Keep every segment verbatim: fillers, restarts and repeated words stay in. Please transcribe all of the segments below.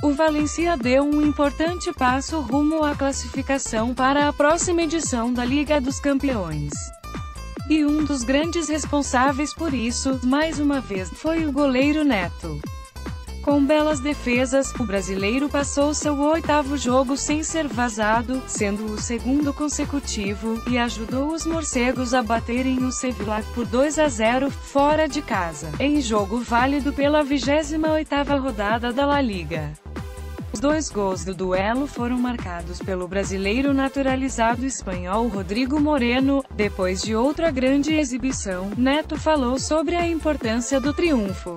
O Valencia deu um importante passo rumo à classificação para a próxima edição da Liga dos Campeões. E um dos grandes responsáveis por isso, mais uma vez, foi o goleiro Neto. Com belas defesas, o brasileiro passou seu oitavo jogo sem ser vazado, sendo o segundo consecutivo, e ajudou os morcegos a baterem o Sevilla por dois a zero, fora de casa, em jogo válido pela vigésima oitava rodada da La Liga. Os dois gols do duelo foram marcados pelo brasileiro naturalizado espanhol Rodrigo Moreno. Depois de outra grande exibição, Neto falou sobre a importância do triunfo.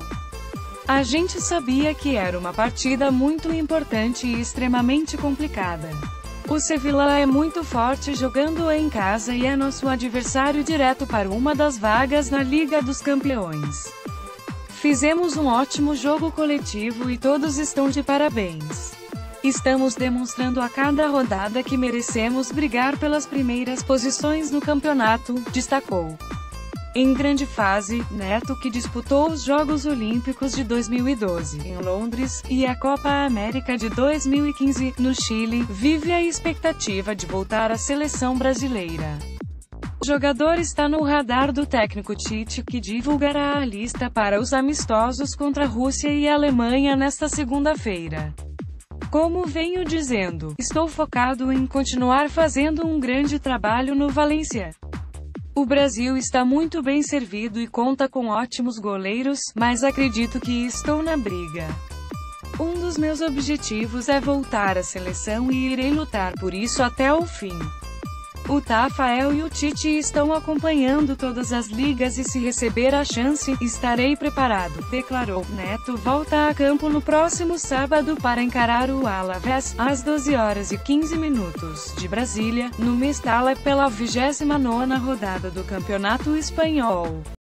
A gente sabia que era uma partida muito importante e extremamente complicada. O Sevilla é muito forte jogando em casa e é nosso adversário direto para uma das vagas na Liga dos Campeões. Fizemos um ótimo jogo coletivo e todos estão de parabéns. Estamos demonstrando a cada rodada que merecemos brigar pelas primeiras posições no campeonato, destacou. Em grande fase, Neto, que disputou os Jogos Olímpicos de dois mil e doze, em Londres, e a Copa América de dois mil e quinze, no Chile, vive a expectativa de voltar à seleção brasileira. O jogador está no radar do técnico Tite, que divulgará a lista para os amistosos contra a Rússia e a Alemanha nesta segunda-feira. Como venho dizendo, estou focado em continuar fazendo um grande trabalho no Valencia. O Brasil está muito bem servido e conta com ótimos goleiros, mas acredito que estou na briga. Um dos meus objetivos é voltar à seleção e irei lutar por isso até o fim. O Tafarel e o Tite estão acompanhando todas as ligas e se receber a chance, estarei preparado, declarou. Neto volta a campo no próximo sábado para encarar o Alavés, às doze horas e quinze minutos, de Brasília, no Mestalla, pela vigésima nona rodada do Campeonato Espanhol.